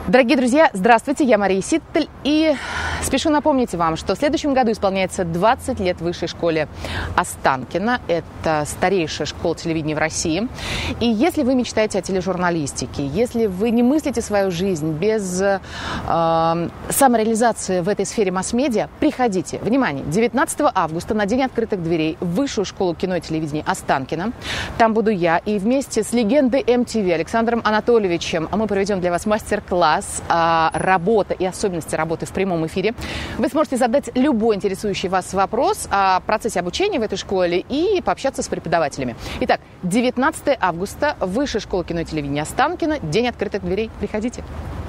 Дорогие друзья, здравствуйте, я Мария Ситтель, и спешу напомнить вам, что в следующем году исполняется 20 лет высшей школе Останкино. Это старейшая школа телевидения в России. И если вы мечтаете о тележурналистике, если вы не мыслите свою жизнь без самореализации в этой сфере масс-медиа, приходите. Внимание, 19 августа на День открытых дверей в Высшую школу кино и телевидения Останкино. Там буду я, и вместе с легендой MTV Александром Анатольевичем мы проведем для вас мастер-класс «Работа и особенности работы в прямом эфире». Вы сможете задать любой интересующий вас вопрос о процессе обучения в этой школе и пообщаться с преподавателями. Итак, 19 августа, Высшая школа кино и телевидения Останкино, День открытых дверей. Приходите.